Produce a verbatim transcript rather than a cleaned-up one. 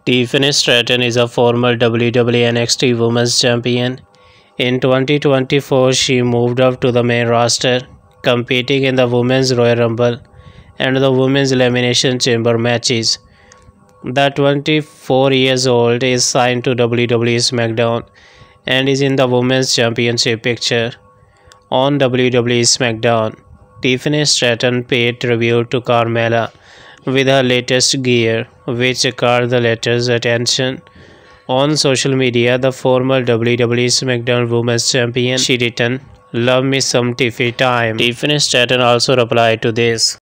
Tiffany Stratton is a former W W E N X T Women's Champion. In twenty twenty-four, she moved up to the main roster, competing in the Women's Royal Rumble and the Women's Elimination Chamber matches. The twenty-four years old is signed to W W E SmackDown and is in the Women's Championship picture. On W W E SmackDown, Tiffany Stratton paid tribute to Carmella with her latest gear, which caught the latter's attention. On social media, the former W W E SmackDown Women's Champion, she written, "Love me some Tiffy time." Tiffany Stratton also replied to this.